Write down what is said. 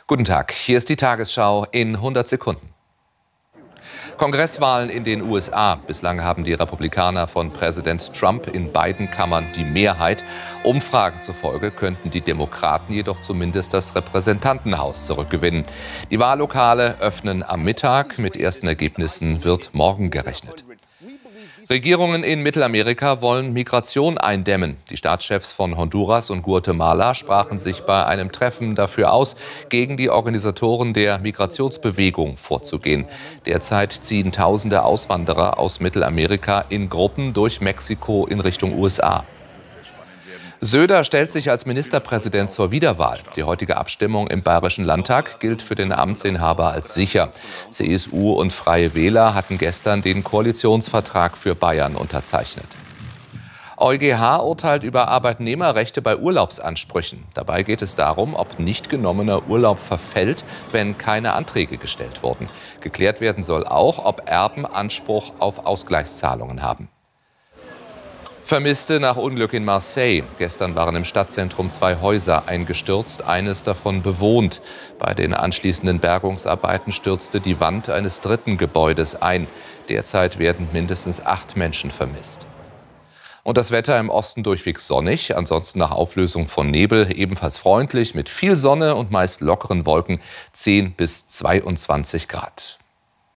Guten Tag, hier ist die Tagesschau in 100 Sekunden. Kongresswahlen in den USA. Bislang haben die Republikaner von Präsident Trump in beiden Kammern die Mehrheit. Umfragen zufolge könnten die Demokraten jedoch zumindest das Repräsentantenhaus zurückgewinnen. Die Wahllokale öffnen am Mittag. Mit ersten Ergebnissen wird morgen gerechnet. Regierungen in Mittelamerika wollen Migration eindämmen. Die Staatschefs von Honduras und Guatemala sprachen sich bei einem Treffen dafür aus, gegen die Organisatoren der Migrationsbewegung vorzugehen. Derzeit ziehen tausende Auswanderer aus Mittelamerika in Gruppen durch Mexiko in Richtung USA. Söder stellt sich als Ministerpräsident zur Wiederwahl. Die heutige Abstimmung im Bayerischen Landtag gilt für den Amtsinhaber als sicher. CSU und Freie Wähler hatten gestern den Koalitionsvertrag für Bayern unterzeichnet. EuGH urteilt über Arbeitnehmerrechte bei Urlaubsansprüchen. Dabei geht es darum, ob nicht genommener Urlaub verfällt, wenn keine Anträge gestellt wurden. Geklärt werden soll auch, ob Erben Anspruch auf Ausgleichszahlungen haben. Vermisste nach Unglück in Marseille. Gestern waren im Stadtzentrum 2 Häuser eingestürzt, eines davon bewohnt. Bei den anschließenden Bergungsarbeiten stürzte die Wand eines dritten Gebäudes ein. Derzeit werden mindestens 8 Menschen vermisst. Und das Wetter im Osten durchweg sonnig, ansonsten nach Auflösung von Nebel ebenfalls freundlich mit viel Sonne und meist lockeren Wolken 10 bis 22 Grad.